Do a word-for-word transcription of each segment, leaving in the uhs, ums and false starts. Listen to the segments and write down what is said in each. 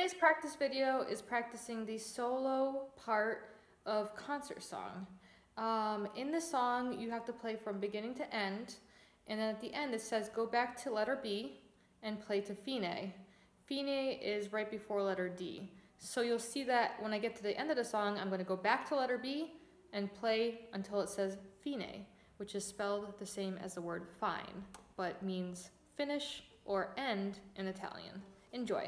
Today's practice video is practicing the solo part of Concert Song. Um, in the song, you have to play from beginning to end, and then at the end it says go back to letter B and play to Fine. Fine is right before letter D. So you'll see that when I get to the end of the song, I'm going to go back to letter B and play until it says Fine, which is spelled the same as the word fine, but means finish or end in Italian. Enjoy.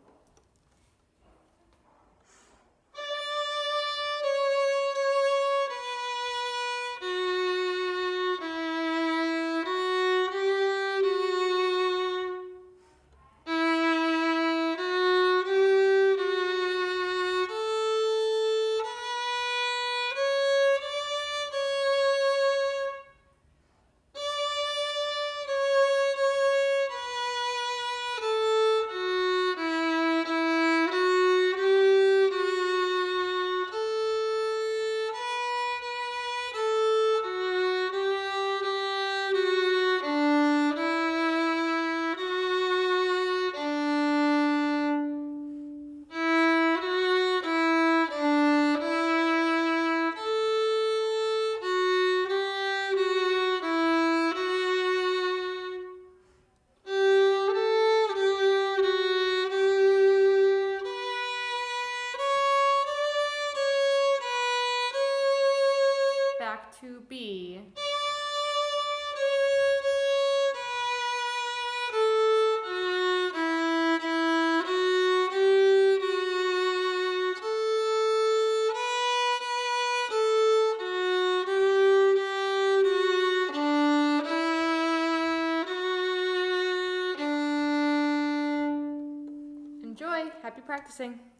Back to B. Enjoy. Happy practicing.